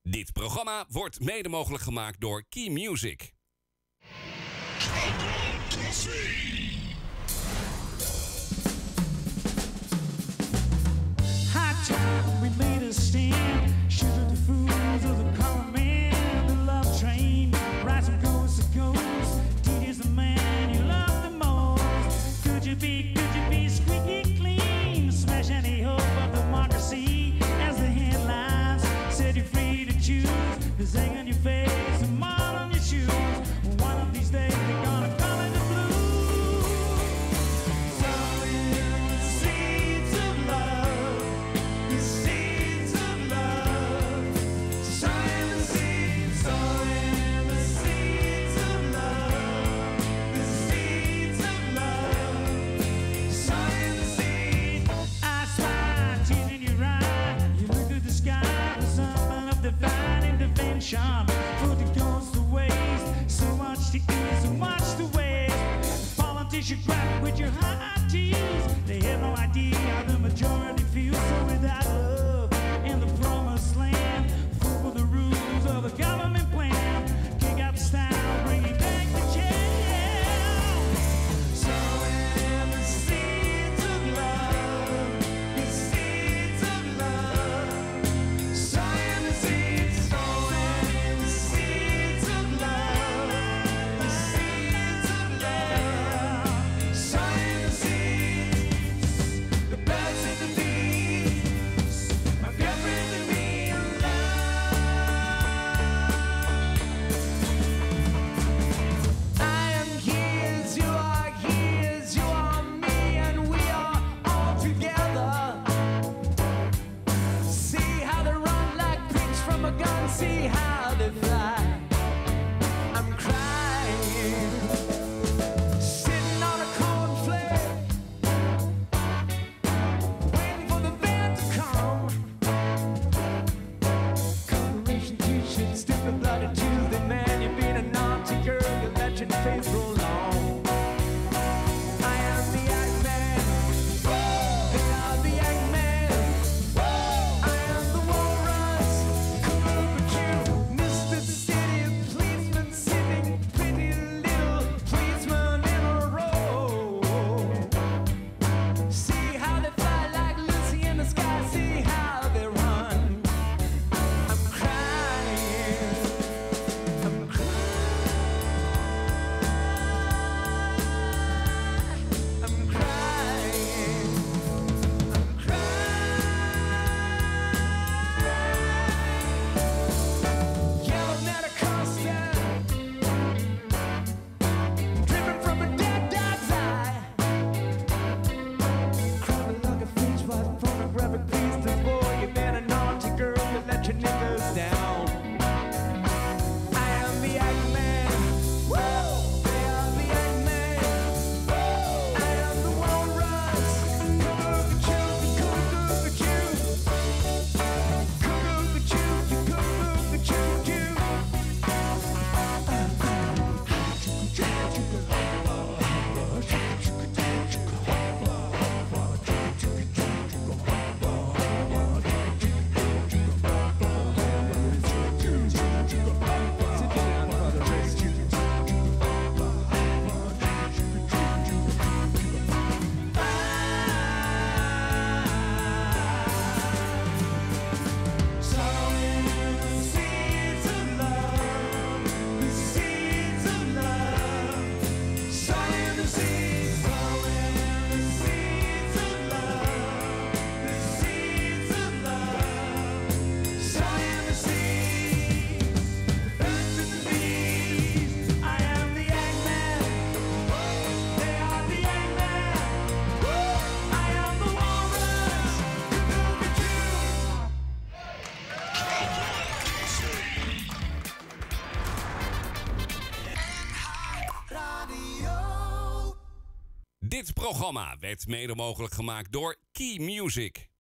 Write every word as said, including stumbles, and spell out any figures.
Dit programma wordt mede mogelijk gemaakt door Key Music. Countdown Café. Hot time, we made a stand. Shoot at the fools of the common man. The love train, rise from coast to coast. D J's the man you love the most. Could you be, could you be squeaky clean? Smash any hope of democracy. As the headlines set you free to choose. There's egg on your face and mud on your shoes. One of these days they're gonna come in the blue. So in the seeds of love, the seeds of love. So in the seeds, so in the seeds of love, the seeds of love. So in the seeds, I smile, tears in your eye. You look to the sky for something of divine intervention. Food that goes to waste, so much to eat, so much to waste. Politicians grab with your high teeth. They have no idea how the majority feels. So without love in the promised land, follow the rules of the government plan. Kick out the style, bringing back the child. So in the seeds of love, the seeds of love. So in the seeds, so in the seeds of love, the seeds of love. So in the seeds, the birds and the bees, my girlfriend and me in love. I am his, you are his, you are me, and we are all together. See how they run like pigs from a gun, see how they fly. I'm crying, sitting on a cornflake, waiting for the van to come. Coloration t-shirts, different blooded Tuesday, man, you've been a naughty girl, you let your face roll on. I am the Eggman, they are the Eggman. I am the Walrus, cool but you, Mister City policeman, sitting pretty little policeman in a row. See how they fly like Lucy in the sky, see how they run. I'm crying, I'm crying, I'm crying, I'm crying. Yellow net coaster, dripping from a dead dog's eye. Crying like a fish, white photographic piece. The boy, you been a naughty girl, you let your niggas down. I am the Eggman. Woo! They are the Eggman. Woo! I am the Walrus. Cuckoo, the choo, cuckoo, the choo. Cuckoo, the choo, cuckoo, the choo, choo. So in the seeds of love, the seeds of love. So in the seeds, so in the seeds of love, the seeds of love. So in the seeds, the birds and the bees. I am the Eggman. They are the Eggman. I am the Walrus. Cuckoo, the choo. Dit programma werd mede mogelijk gemaakt door Key Music.